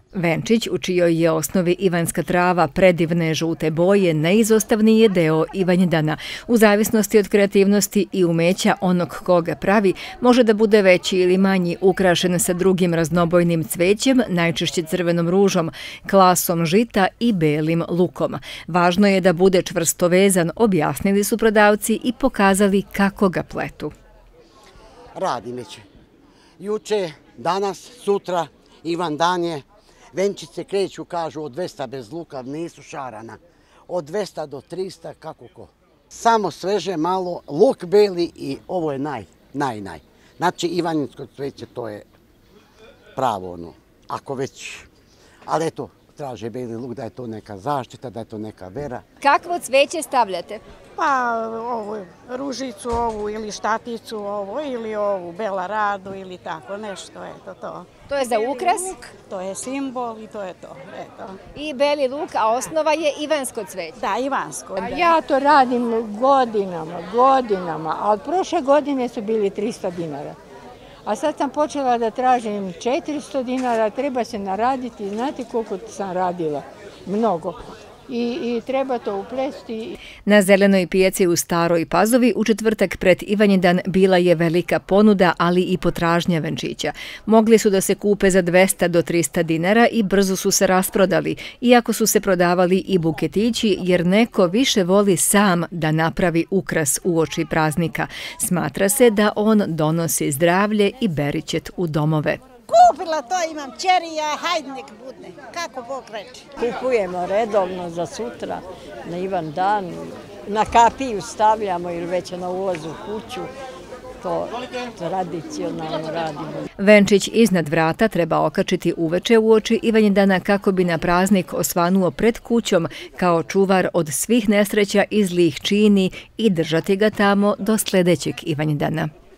Venčić, u čijoj je osnovi ivanjska trava predivne žute boje, neizostavni je deo Ivanjdana. U zavisnosti od kreativnosti i umeća onog koga pravi, može da bude veći ili manji, ukrašen sa drugim raznobojnim cvećem, najčešće crvenom ružom, klasom žita i belim lukom. Važno je da bude čvrsto vezan, objasnili su prodavci i pokazali kako ga pletu. Radim već. Juče, danas, sutra, Ivanjdan je. Venčice kreću, kažu, od 200 bez luka, nisu šarana. Od 200 do 300, kako ko. Samo sveže malo, luk beli i ovo je naj. Znači, ivanjinsko cveće, to je pravo ono. Ako već, ali eto, traže beli luk, da je to neka zaštita, da je to neka vera. Kakvo cveće stavljate? Pa ovu ružicu ovu ili štaticu ovu ili ovu belaradu ili tako nešto, eto to. To je za ukras? To je simbol i to je to, eto. I beli luk, a osnova je ivanjsko cveće? Da, ivanjsko. Ja to radim godinama, a od prošle godine su bili 300 dinara. A sad sam počela da tražim 400 dinara, treba se naraditi, znate koliko sam radila? Mnogo. I treba to uplesti. Na zelenoj pijaci u Staroj Pazovi u četvrtak pred Ivanjdan bila je velika ponuda, ali i potražnja venčića. Mogli su da se kupe za 200 do 300 dinara i brzo su se rasprodali, iako su se prodavali i buketići, jer neko više voli sam da napravi ukras uoči praznika. Smatra se da on donosi zdravlje i beričet u domove. Kupila to, imam ćerija, hajde nek budne, kako Bog reče. Kupujemo redovno za sutra, na Ivanjdan, na kapiju stavljamo ili već na ulazu u kuću, to tradicionalno radimo. Venčić iznad vrata treba okačiti uveče uoči Ivanjdana kako bi na praznik osvanuo pred kućom kao čuvar od svih nesreća i zlih čini i držati ga tamo do sljedećeg Ivanjdana.